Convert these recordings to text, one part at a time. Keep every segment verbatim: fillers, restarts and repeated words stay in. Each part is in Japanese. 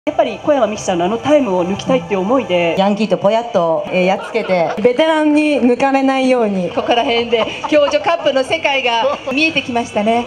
やっぱり小山美希さんのあのタイムを抜きたいっていう思いで、 ヤンキーとぽやっと、えー、やっつけてベテランに抜かれないように、 ここら辺で共助カップの世界が見えてきましたね。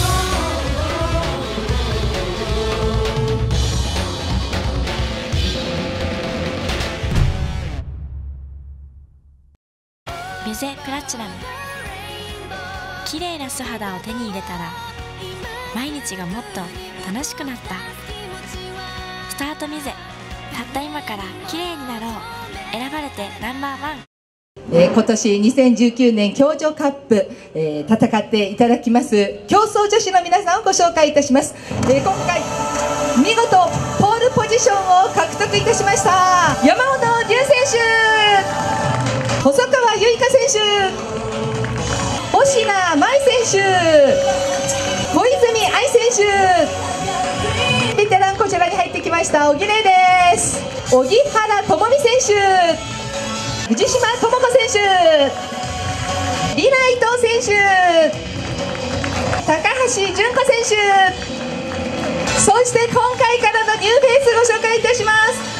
ビゼプラチナム、綺麗な素肌を手に入れたら毎日がもっと楽しくなった。スタートミゼ、たった今から綺麗になろう。選ばれてナンバーワン。 えー、今年にせんじゅうきゅうねん共助カップ、えー、戦っていただきます競走女子の皆さんをご紹介いたします。えー、今回見事ポールポジションを獲得いたしました山本龍選手、細川結花選手、星名舞選手、小泉愛選手、ベテランこちらに入ってきました小木玲です。荻原智美選手、藤島智子選手、リナ伊藤選手、高橋純子選手、そして今回からのニューフェイスご紹介いたします。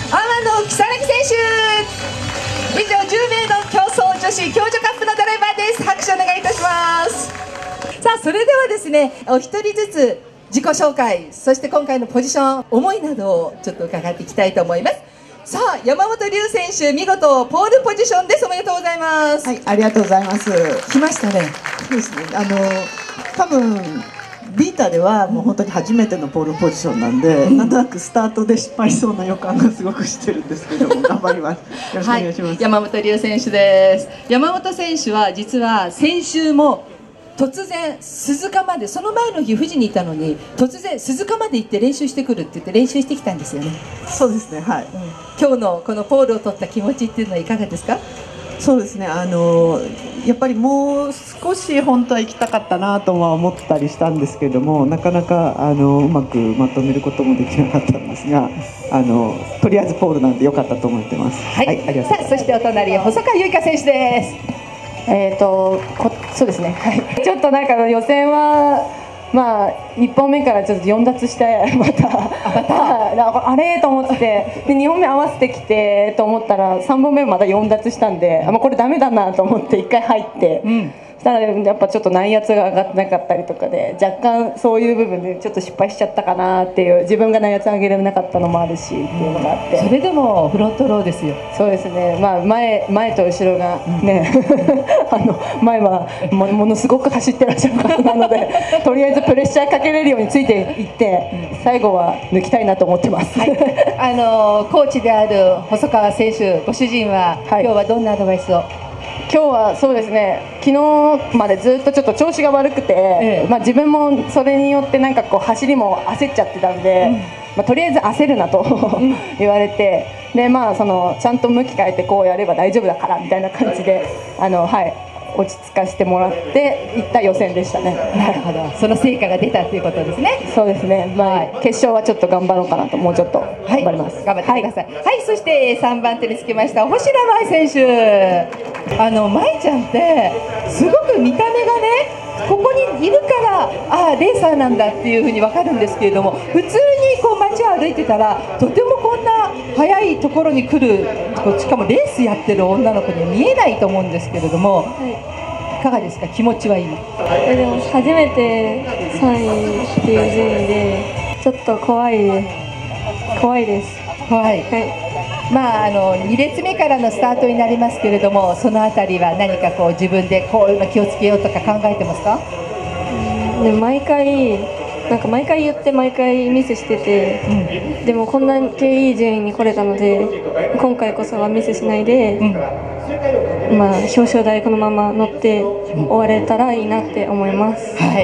天野如月選手。以上じゅうめいの競走女子共助カップのドライバーです。拍手お願いいたします。さあ、それではですね、お一人ずつ自己紹介、そして今回のポジション、思いなどをちょっと伺っていきたいと思います。さあ、山本龍選手、見事ポールポジションです。おめでとうございます。 はい、ありがとうございます。 来ましたね。 そうですね。あの多分ビータではもう本当に初めてのポールポジションなんで、うん、なんとなくスタートで失敗しそうな予感がすごくしてるんですけども、頑張ります。よろしくお願いします。 はい、山本龍選手です。山本選手は実は先週も突然鈴鹿まで、その前の日富士にいたのに突然鈴鹿まで行って練習してくるって言って練習してきたんですよね。 そうですね、はい、うん、 今日のこのポールを取った気持ちっていうのはいかがですか？ そうですね、あのやっぱりもう少し本当は行きたかったなとは思ったりしたんですけども、なかなかあのうまくまとめることもできなかったんですが、あのとりあえずポールなんで良かったと思ってます。 はい、はい、ありがとうございます。さあ、そしてお隣細川結花選手です。 えーとこそうですね、はい、ちょっとなんか予選は、まあ、いっぽんめからちょっとよん奪してまたあれと思ってでにほんめ合わせてきてと思ったらさんぼんめまたよん奪したんで、あ、まあ、これダメだなと思っていっかい入って。うん、したらやっぱちょっと内圧が上がってなかったりとかで、若干そういう部分でちょっと失敗しちゃったかなっていう、自分が内圧上げられなかったのもあるしっていうのがあって、 それでもフロントローですよ。 そうですね、まあ、前, 前と後ろがね、うん、あの前は も, ものすごく走ってらっしゃる方なのでとりあえずプレッシャーかけれるようについていって、うん、最後は抜きたいなと思ってます。はい、 あのコーチである細川選手、ご主人は、はい、今日はどんなアドバイスを？ 今日はそうですね、昨日までずっとちょっと調子が悪くて、ええ、まあ、自分もそれによってなんかこう走りも焦っちゃってたんで、うん、まあ、とりあえず焦るなと言われて、で、まあ、そのちゃんと向き変えてこうやれば大丈夫だからみたいな感じで、あの、はい、落ち着かせてもらっていった予選でしたね。 なるほど、その成果が出たということですね。 そうですね、まあ、はい、決勝はちょっと頑張ろうかなと、もうちょっと頑張ります。 はい、頑張ってください。はい、はい、そしてさんばん手につけました星名舞選手。あの舞ちゃんってすごく見た目がね、ここにいるからああレーサーなんだっていうふうに分かるんですけれども、普通にこう街を歩いてたらとてもこんな速いところに来る、しかもレースやってる女の子には見えないと思うんですけれども、はい、いかがですか、気持ちは今？ えでも初めてさんいっていう順位でちょっと怖い怖いです。 怖い、はい、まあ、あのに列目からのスタートになりますけれども、そのあたりは何かこう自分でこういうの気をつけようとか考えてますか？ うん、でも毎回なんか毎回言って毎回ミスしてて、うん、でもこんだけいい順位に来れたので今回こそはミスしないで、うん、まあ、表彰台このまま乗って終われたらいいなって思います。 はい、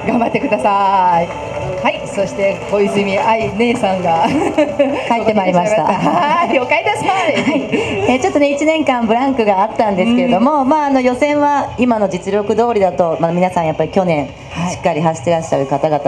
頑張ってください。はい、そして小泉愛姉さんが帰ってまいりました。 はい、お帰りなさい。はい、 えちょっとねいちねんかんブランクがあったんですけれども、うん、まああの予選は今の実力通りだと、まあ皆さんやっぱり去年しっかり走ってらっしゃる方々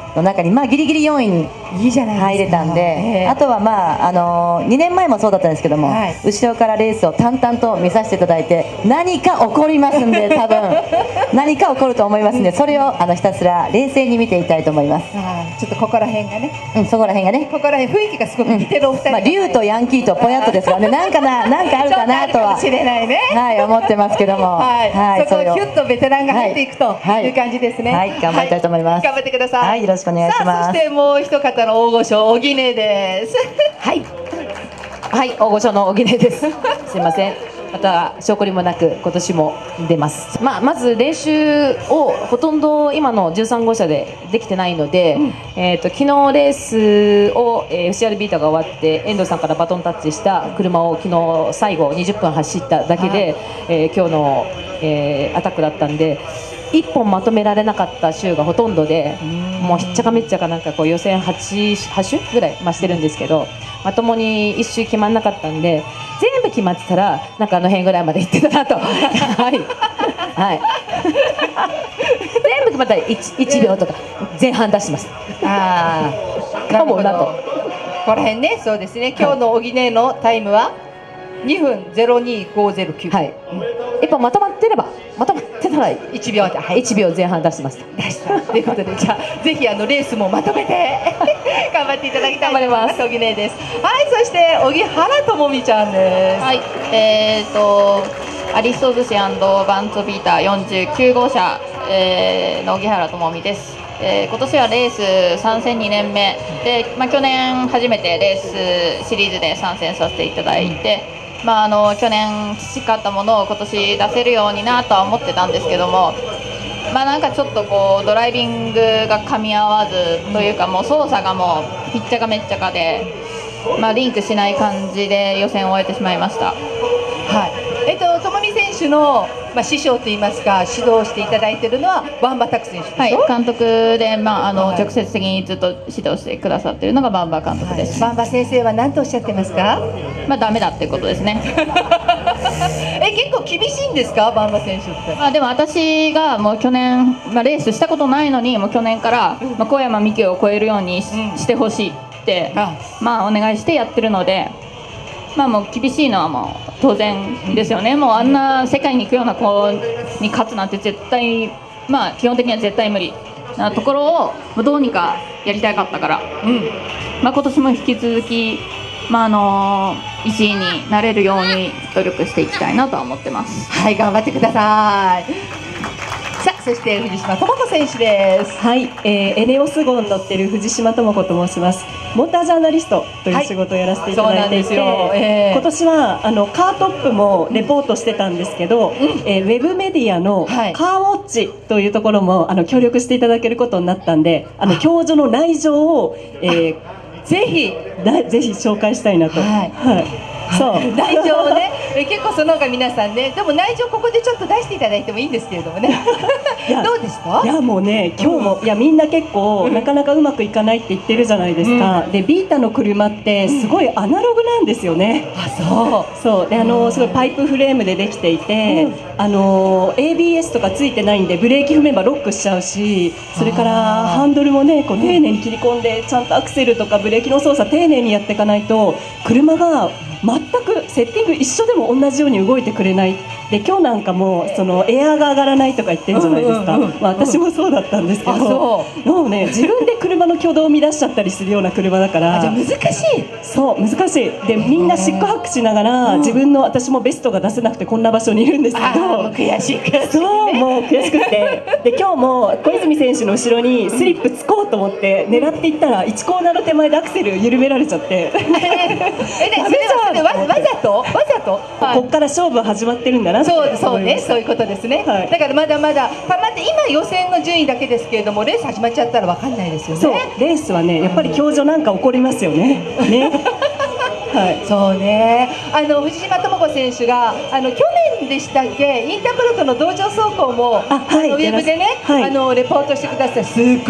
の中に、まあ、ギリギリよんいにいいじゃないですか。 入れたんで、 ええあとは、まああのにねんまえもそうだったんですけども、 はい後ろからレースを淡々と見させていただいて、何か起こりますんで、多分何か起こると思いますんで、それをあのひたすら冷静に見ていきたいと思います。 あーちょっとここら辺がね、 うん、そこら辺がね、 ここら辺雰囲気がすごく似てるお二人が、 まあ、竜とヤンキーとポヤッとですからね、なんかな、なんかあるかなとは、 ちょっとあるかもしれないね。 はい、思ってますけども、 はい、そこれををヒュッとベテランが入っていくとはいいう感じですね。 はい、頑張りたいと思います。 頑張ってください。 はい、よろしくお願いしさあ、 ます。 そしてもう一方の大御所、小木根です。 はい、はい、大御所の小木根です。すいません。また証拠りもなく今年も出ます。まあまず練習をほとんど今のじゅうさん号車でできてないので、うん、えっと昨日レースを、えー、エフシーアール ビータが終わって遠藤さんからバトンタッチした車を昨日最後にじゅっぷん走っただけで、はい、えー、今日の、えー、アタックだったんで。いっぽんまとめられなかった週がほとんどで、もうひっちゃかめっちゃかなんかこう予選はち週ぐらい増してるんですけど、まともにいっ周決まんなかったんで、全部決まってたらなんかあの辺ぐらいまで行ってたなとはいはい全部決まったら 1, いちびょうとか前半出してます。 ああ、なるほど。ここら辺ね、そうですね。今日の小木根のタイムはにふんゼロにごゼロきゅう。 はい。やっぱまとまってれば、まとまってたらいちびょうで、 はい、いちびょう前半出してました。 出したということで、じゃあぜひあのレースもまとめて頑張っていただきたいと思います。小木根です。はい、そして小木原智美ちゃんです。 はい、えーとアリスト寿司&バンツォビーターよんじゅうきゅう号車、えー、の小木原智美です。えー、今年はレース参戦にねんめで、まあ、去年初めてレースシリーズで参戦させていただいて、まあ、あの去年培ったものを今年出せるようになとは思ってたんですけども、まあ、なんかちょっとこうドライビングが噛み合わずというか、もう操作がもうひっちゃかめっちゃかで、まあ、リンクしない感じで予選を終えてしまいました。 はい、えっと智美選手の、まあ、師匠といいますか指導していただいているのはバンバタク選手でしょ。 はい、監督で、まあ、あの、はい、直接的にずっと指導してくださっているのがバンバ監督です。 はい、バンバ先生は何とおっしゃってますか？ まあダメだっていうことですね。 え、結構厳しいんですか、バンバ選手って？ まあでも私がもう去年、まあ、レースしたことないのにもう去年から、うん、まあ、小山美希を超えるように し,、うん、してほしいって、まあお願いしてやってるので。まあもう厳しいのはもう当然ですよね。もうあんな世界に行くような子に勝つなんて絶対、まあ基本的には絶対無理なところをどうにかやりたかったから、うん、まあ今年も引き続き、まああのいちいになれるように努力していきたいなとは思ってます。 はい、頑張ってください。さあ、そして藤島智子選手です。 はい、えー、エネオス号に乗っている藤島智子と申します。モータージャーナリストという仕事をやらせていただいていて、はい、えー、今年はあのカートップもレポートしてたんですけど、うん、えー、ウェブメディアのカーウォッチというところもあの協力していただけることになったんで、あの教授の内情を、えー、ぜひぜひ紹介したいなと。はい、はい、そう内情をね、え結構その他皆さんね、でも内情ここでちょっと出していただいてもいいんですけれどもね。どうですか？ いやもうね、今日も、うん、いやみんな結構、うん、なかなかうまくいかないって言ってるじゃないですか。うん、でビータの車ってすごいアナログなんですよね。 あ、そうそうで、あのすごいパイプフレームでできていて、うん、あの エービーエス とかついてないんでブレーキ踏めばロックしちゃうし、それからハンドルもねこう丁寧に切り込んで、ちゃんとアクセルとかブレーキの操作丁寧にやっていかないと車が全くセッティング一緒でも同じように動いてくれない。で今日なんかもそのエアが上がらないとか言ってるじゃないですか。まあ私もそうだったんですけど、もうね自分で車の挙動を乱しちゃったりするような車だから。 あ、じゃあ難しい。 そう難しい。でみんなシックハックしながら、自分の私もベストが出せなくてこんな場所にいるんですけど、 悔しい悔しい。 そうもう悔しくて、で今日も小泉選手の後ろにスリップつこうと思って狙っていったらいちコーナーの手前でアクセル緩められちゃって。 え、ね、それわわざとわざと、 はい、ここから勝負始まってるんだなって。 そうそうね、そういうことですね。はい、だからまだまだまだ今予選の順位だけですけれども、レース始まっちゃったらわかんないですよね。 そうレースはねやっぱり教場なんか起こりますよね。ね。 はい、そうね、あの藤島智子選手があの去年でしたっけ、インタープロとの道場走行もあ、はい、あのウェブでね、はい、あのレポートしてくださって、すっごい分かり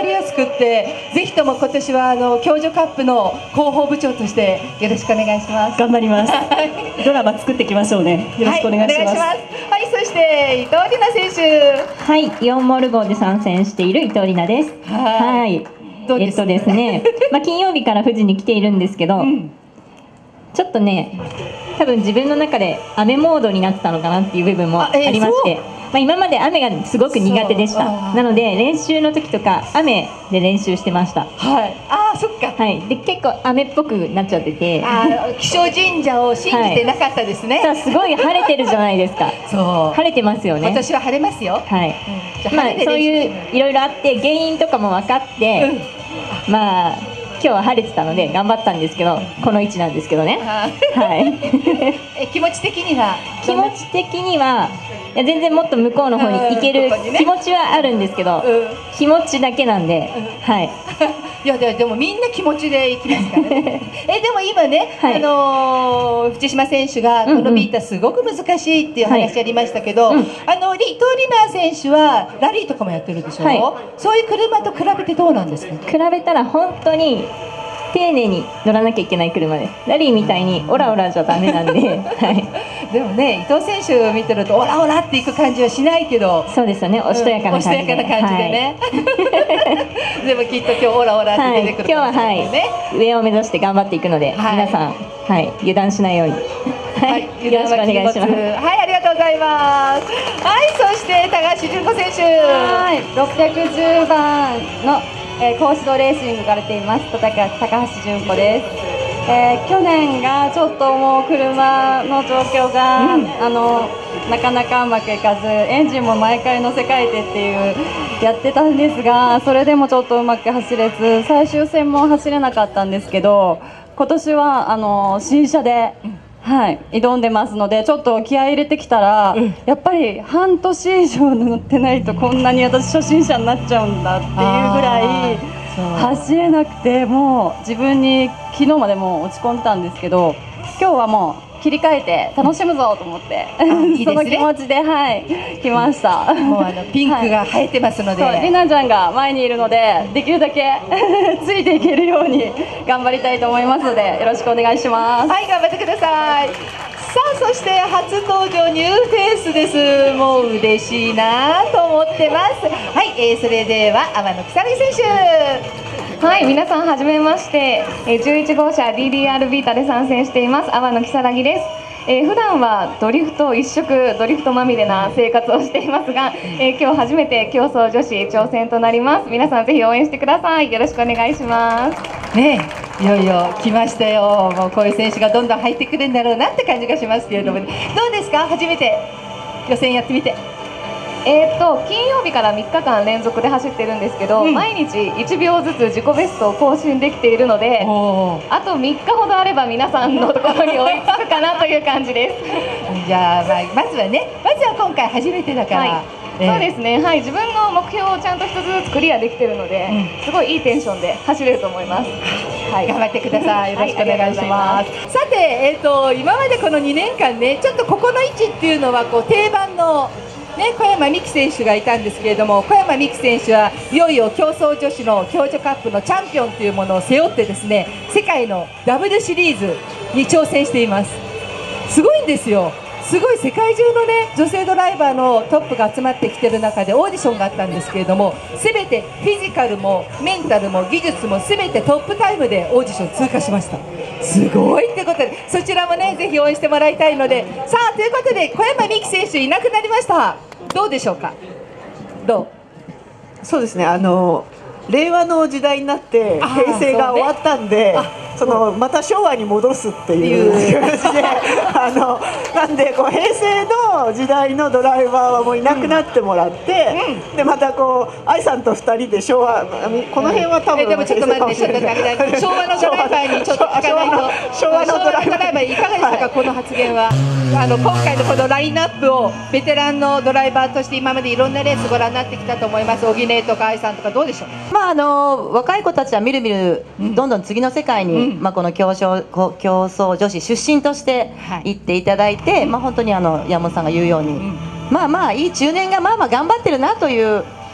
りやすくって、ぜひとも今年はあの共助カップの広報部長としてよろしくお願いします。 頑張ります。ドラマ作っていきましょうね。よろしくお願いします。 はい、はい、そして伊藤里奈選手。 はい、イオンモール号で参戦している伊藤里奈です。はい。えっとですね、まあ金曜日から富士に来ているんですけど、うん、ちょっとね、多分自分の中で雨モードになってたのかなっていう部分もありまして、まあ今まで雨がすごく苦手でした。なので練習の時とか雨で練習してました。 はい。ああ、そっか。 はい。で結構雨っぽくなっちゃってて、 ああ、気象神社を信じてなかったですね。 はい、すごい晴れてるじゃないですか。そう。晴れてますよね。 私は晴れますよ。 はい。うん、まあそういういろいろあって原因とかも分かって、うん、まあ。今日は晴れてたので頑張ったんですけど、この位置なんですけどね。はい。 え、気持ち的には気持ち的にはいや全然もっと向こうの方に行ける気持ちはあるんですけど、気持ちだけなんで、はい。 いやでもみんな気持ちで行きますからね。え、でも今ね、あの藤島選手がこのビータすごく難しいっていう話ありましたけど、あの伊藤里奈選手はラリーとかもやってるでしょ。そういう車と比べてどうなんですか。 比べたら本当に丁寧に乗らなきゃいけない車です。ラリーみたいにオラオラじゃダメなんで、はい。 でもね、伊藤選手を見てるとオラオラっていく感じはしないけど、 そうですよね、おしとやかな感じで、 おしとやかな感じでね。でもきっと今日オラオラって出てくる、 今日ははい上を目指して頑張っていくので、皆さんはい油断しないように、はい、よろしくお願いします。はい、 ありがとうございます。はい、そして高橋純子選手、 はい、ろっぴゃくじゅうばんのえー、高指導レーシングから出ています高橋純子です、えー、去年がちょっともう車の状況が、うん、あのなかなかうまくいかずエンジンも毎回乗せ替えてっていうやってたんですが、それでもちょっとうまく走れず最終戦も走れなかったんですけど、今年はあの新車で、うん、はい、挑んでますので、ちょっと気合い入れてきたら、うん、やっぱり半年以上乗ってないとこんなに私初心者になっちゃうんだっていうぐらい走れなくて、もう自分に昨日までもう落ち込んでたんですけど、今日はもう切り替えて楽しむぞと思って、いいですね、その気持ちで、はい、来ました。 もうあのピンクが生えてますので、 はい、りなちゃんが前にいるのでできるだけついていけるように頑張りたいと思いますのでよろしくお願いします。 はい、頑張ってください。さあ、そして初登場ニューフェイスです。もう嬉しいなと思ってます。はい、えー、それでは天野草薙選手。 はい、皆さんはじめまして、じゅういち号車 ディーディーアール ビータで参戦しています天野草薙です。えー、普段はドリフト一色ドリフトまみれな生活をしていますが、えー、今日初めて競走女子挑戦となります。皆さんぜひ応援してください。よろしくお願いしますね。いよいよ来ましたよ。もうこういう選手がどんどん入ってくるんだろうなって感じがしますけれども、どうですか、初めて予選やってみて。 えー、っと金曜日からみっかかん連続で走ってるんですけど、うん、毎日いちびょうずつ自己ベストを更新できているので、あとみっかほどあれば皆さんのところに追いつくかなという感じですじゃあ、まあ、まずはね、まずは今回初めてだから、はい、 えー、そうですね、はい、自分の目標をちゃんと一つずつクリアできているので、うん、すごいいいテンションで走れると思います。 はい、頑張ってください。よろしくお願いします。はい、さて、えーと、今までこのにねんかんね、ちょっとここの位置っていうのはこう定番のね、小山美樹選手がいたんですけれども、小山美樹選手はいよいよ競走女子の共助カップのチャンピオンというものを背負ってですね、世界のダブルシリーズに挑戦しています。すごいんですよ。すごい世界中のね、女性ドライバーのトップが集まってきてる中でオーディションがあったんですけれども、すべてフィジカルもメンタルも技術もすべてトップタイムでオーディション通過しました。すごいってことで、そちらもね、ぜひ応援してもらいたいので、さあ、ということで小山美樹選手いなくなりました。どうでしょうか。どう。そうですね、あの令和の時代になって平成が終わったんで、そのまた昭和に戻すっていう形で、あのなんでこう平成の時代のドライバーはもういなくなってもらって、うん、でまたこう愛さんとふたりで昭和、この辺は多分、 うん、でもちょっと待って、ちょっと待って昭和のドライバーにちょっと聞かないと。昭和のドライバーいかがでしたか、はい、この発言は。あの今回のこのラインナップをベテランのドライバーとして今までいろんなレースご覧になってきたと思います。小木姉とか愛さんとかどうでしょう。 まああの若い子たちはみるみるどんどん次の世界に、うん、まあこの競争競争女子出身として行っていただいて、はい、まあ本当にあの山本さんが言うように、うん、まあまあいい中年がまあまあ頑張ってるなという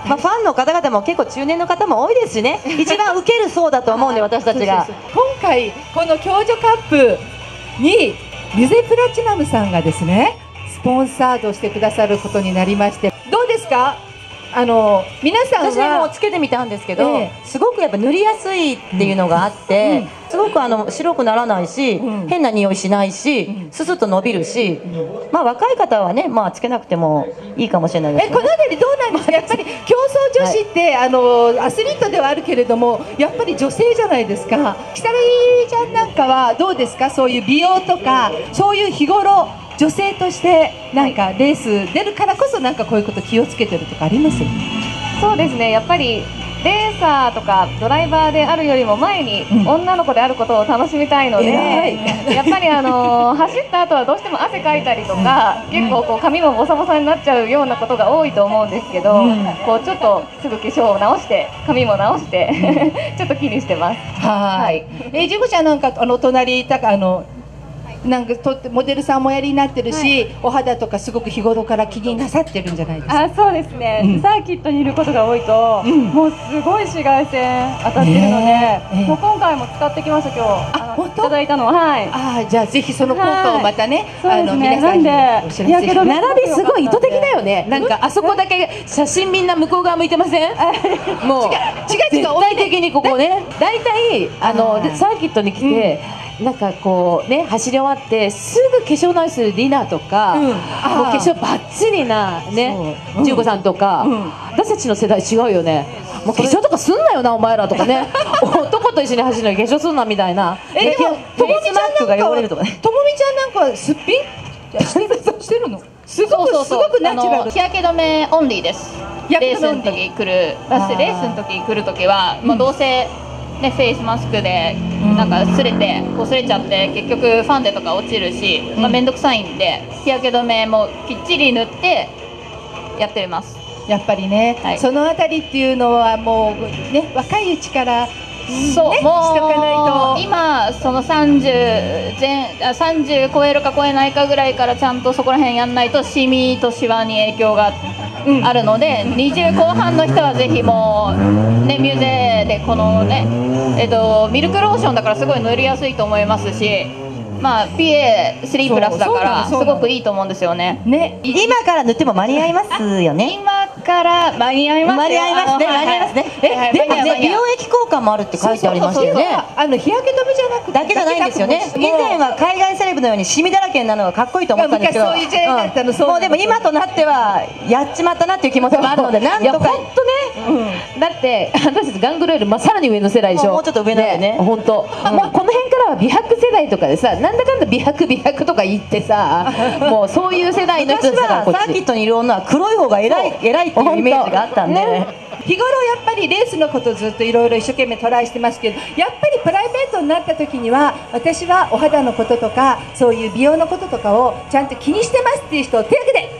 まあ、ファンの方々も結構中年の方も多いですしね、一番受ける層だと思うんで、私たちが。 今回この共助カップにミュゼプラチナムさんがですねスポンサードしてくださることになりまして、どうですか？あの皆さんは私もつけてみたんですけど、 ええ、 すごくやっぱ塗りやすいっていうのがあって、うん、すごくあの白くならないし、うん、変な匂いしないし、うん、ススッと伸びるし、うん、まあ若い方はね、まあつけなくてもいいかもしれないですね。 え、この辺りどうなんですか？やっぱり競争女子って、はい、あのアスリートではあるけれどもやっぱり女性じゃないですか。木更木ちゃんなんかはどうですか？そういう美容とかそういう日頃女性としてなんかレース出るからこそなんかこういうこと気をつけてるとかあります？ そうですね、やっぱりレーサーとかドライバーであるよりも前に女の子であることを楽しみたいので、うん、やっぱりあの走った後はどうしても汗かいたりとか、うん、結構こう髪もボサボサになっちゃうようなことが多いと思うんですけど、うん、こうちょっとすぐ化粧を直して髪も直して、うん、ちょっと気にしてます。 はい。えー、ジグちゃんなんかあの隣たかあの。なんかとってモデルさんもやりになってるし、はい、お肌とかすごく日頃から気になさってるんじゃないですか？ あ、そうですね、うん、サーキットにいることが多いと、うん、もうすごい紫外線当たってるので、えーえー、もう今回も使ってきました。今日ああいただいたのは、はい、 あ、じゃあぜひその効果をまたね、 はい、あの、ね、皆さんにお知らせして、 並びすごい意図的だよね。なんかあそこだけ写真みんな向こう側向いてません？もう違う違う絶対的にここね、大体あのサーキットに来て、うん、なんかこうね走り終わってすぐ化粧直しするディナーとか、うん、もう化粧バッチリなねじゅうごさんとか、うん、私たちの世代違うよね。もう化粧とかすんなよなお前らとかね男と一緒に走るのに化粧すんなみたいな。 え、でもともみちゃんなんかともみちゃんなんかすっぴんしてるの？すごくすごくナチュラル。 日焼け止めオンリーです。レースの時来るレースの時来る時はもうどうせね、フェイスマスクでなんか擦れて擦れちゃって結局ファンデとか落ちるし、うん、まあ、面倒くさいんで日焼け止めもきっちり塗ってやってます。 やっぱりね、はい、そのあたりっていうのはもうね若いうちから、 そう、 ね、 もうしとかないと今そのさんじゅう前さんじゅう超えるか超えないかぐらいからちゃんとそこら辺やんないとシミとシワに影響があるので、うん、にじゅう後半の人はぜひもうねミューゼでこのねえっとミルクローションだからすごい塗りやすいと思いますし、まあ ピーエースリー プラスだからすごくいいと思うんですよね。 ね、今から塗っても間に合いますよね。 今から間に合いますよ。 間に合いますね。間に合いますね。え、でもね美容液効果もあるって書いてありましたよね。 あの日焼け止めじゃなくてだけじゃないんですよね。以前は海外セレブのようにシミだらけになるのがかっこいいと思ったんですけど、 そういう時代だったの。 もうでも今となってはやっちまったなっていう気持ちもあるので、なんとか。 本当ね。だって私たちガングロよりまあさらに上の世代でしょ。 もうちょっと上なんでね。 本当。もうこの辺からは美白世代とかでさ、なんだかんだ美白美白とか言ってさ、もうそういう世代の人たちだからこっち。 サーキットにいる女は黒い方が偉い偉いっていうイメージがあったんで。 日頃やっぱりレースのことずっといろいろ一生懸命トライしてますけど、やっぱりプライベートになった時には私はお肌のこととかそういう美容のこととかをちゃんと気にしてますっていう人を手挙げて。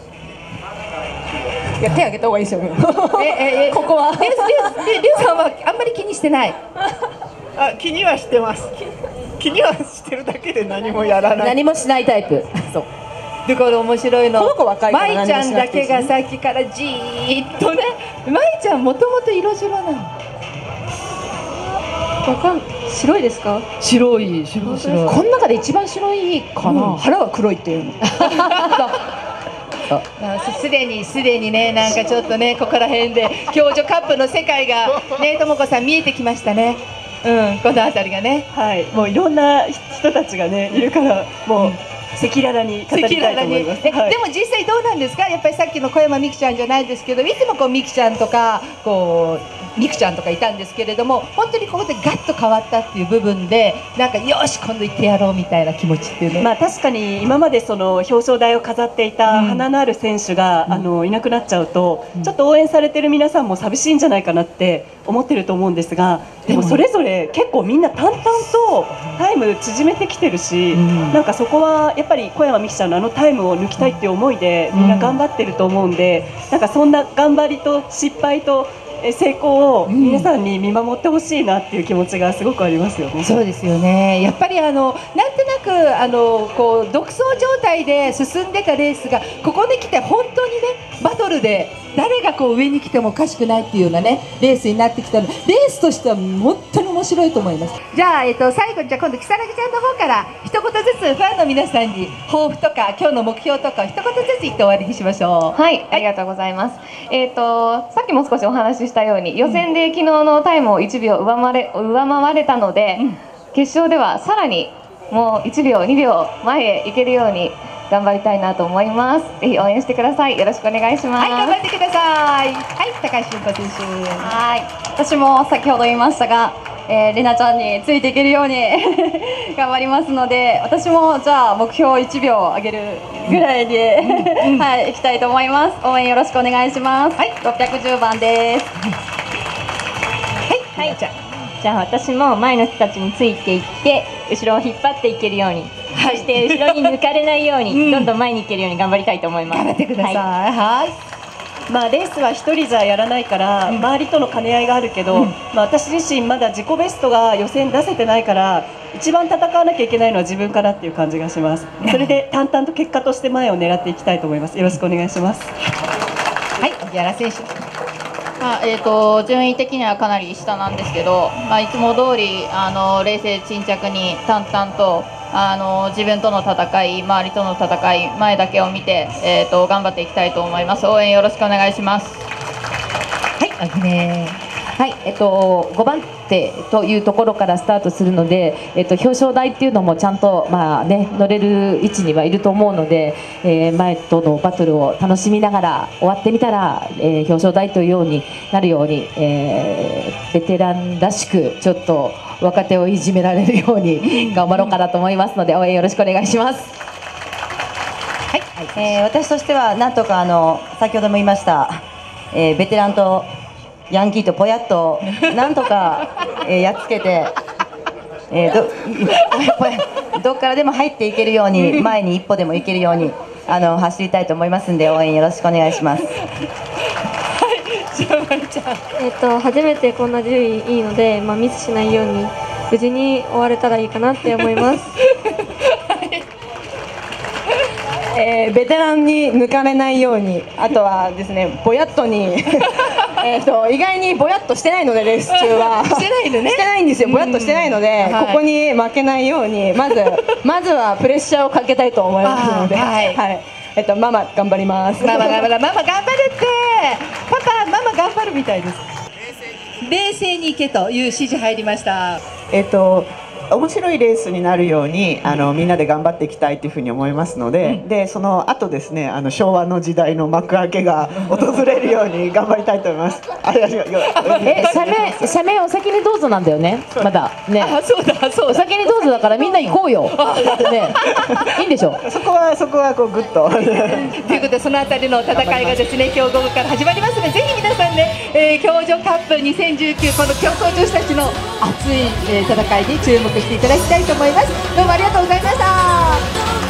いや手挙げた方がいいですよ。えええここは。リュウさんはあんまり気にしてない。 あ、気にはしてます。気にはしてるだけで何もやらない。 何もしないタイプ。そう。 だから面白いの。 この子若いから何もしなくていいしね。舞ちゃんだけがさっきからじーっとね。舞ちゃんもともと色白なの。 わかん白いですか？ 白い白い白い。 この中で一番白いかな。 うん、腹は黒いっていうの。すでにすでにねなんかちょっとねここら辺で共助カップの世界がねともこさん見えてきましたね。うん、この辺りがね、 はい、もういろんな人たちがねいるからもう。うん赤裸々に語りたいと思います。 でも実際どうなんですか？やっぱりさっきの小山美希ちゃんじゃないですけど、いつもこう美希ちゃんとかこう美空ちゃんとかいたんですけれども、本当にここでガッと変わったっていう部分でなんかよし今度行ってやろうみたいな気持ちっていうの、 まあ、確かに今までその表彰台を飾っていた花のある選手が、うん、あのいなくなっちゃうと、うん、ちょっと応援されてる皆さんも寂しいんじゃないかなって思ってると思うんですが、でもそれぞれ結構みんな淡々とタイム縮めてきてるし、うん、なんかそこはやっぱり小山美希ちゃんのあのタイムを抜きたいっていう思いでみんな頑張ってると思うんで、なんかそんな頑張りと失敗と成功を皆さんに見守ってほしいなっていう気持ちがすごくありますよね。 そうですよね。やっぱりあのなんとなくあのこう独走状態で進んでたレースがここに来て本当にねバトルで誰がこう上に来てもおかしくないっていうようなねレースになってきたので、レースとしては本当に面白いと思います。じゃあ、えっと、最後にじゃあ今度如月ちゃんの方から一言ずつファンの皆さんに抱負とか今日の目標とか一言ずつ言って終わりにしましょう。 はい、ありがとうございます。えっとさっきも少しお話ししたように予選で昨日のタイムをいちびょう上回れ上回れたので、うん、決勝ではさらにもういちびょうにびょう前へ行けるように頑張りたいなと思います。ぜひ応援してください。よろしくお願いします。 はい、頑張ってください。はい、高橋純子選手。 はい、私も先ほど言いましたが、えー、れなちゃんについていけるように頑張りますので、私もじゃあ目標いちびょう上げるぐらいで、うん、はい、いきたいと思います。応援よろしくお願いします。はい、ろっぴゃくじゅうばんです。 はい、はい、じゃあじゃあ私も前の人たちについていって後ろを引っ張っていけるように、はい、そして後ろに抜かれないように、うん、どんどん前に行けるように頑張りたいと思います。 頑張ってください。はい、はい、 まあ、レースは一人じゃやらないから、うん、周りとの兼ね合いがあるけど、うん、まあ、私自身まだ自己ベストが予選出せてないから一番戦わなきゃいけないのは自分かなっていう感じがします。それで淡々と結果として前を狙っていきたいと思います。よろしくお願いします。 はい、荻原選手。 まあえー、と順位的にはかなり下なんですけど、まあ、いつも通りあの冷静沈着に淡々とあの自分との戦い、周りとの戦い、前だけを見て、えー、と頑張っていきたいと思います。応援よろしくお願いします。 はい、あのねはい、えっと、ごばん手というところからスタートするので、えっと、表彰台っていうのもちゃんと、まあね、乗れる位置にはいると思うので、えー、前とのバトルを楽しみながら終わってみたら、えー、表彰台というようになるように、えー、ベテランらしくちょっと若手をいじめられるように頑張ろうかなと思いますので応援よろしくお願いします。 はい、えー、私としてはなんとかあの先ほども言いました、えー、ベテランとヤンキーとぽやっとなんとか、えー、やっつけて、えー、ど, どっからでも入っていけるように前に一歩でも行けるようにあの走りたいと思いますんで応援よろしくお願いします。 えっと初めてこんな順位いいので、まあ、ミスしないように無事に終われたらいいかなって思います。 えー、ベテランに抜かれないように、あとはですねぼやっとにえと意外にぼやっとしてないのでレース中はしてないのねしてないんですよ、ぼやっとしてないので、はい、ここに負けないようにまずまずはプレッシャーをかけたいと思いますので、はい、はい、えっとママ頑張ります。 ママ頑張る、ママ頑張るってパパママ頑張るみたいです。冷静に行けという指示入りました。 えっと面白いレースになるようにあのみんなで頑張っていきたいというふうに思いますので、うん、でその後ですねあの昭和の時代の幕開けが訪れるように頑張りたいと思います。あれえ社名社名お先にどうぞなんだよねまだね。 あそうだそうだお先にどうぞだからみんな行こうよ。ねいいんでしょ。 そこはそこはこうグッと。ということでそのあたりの戦いがですね今日午後から始まりますのでぜひ皆さんね、えー、競女カップにせんじゅうきゅうこの競争女子たちの熱い、えー、戦いに注目していただきたいと思います。どうもありがとうございました。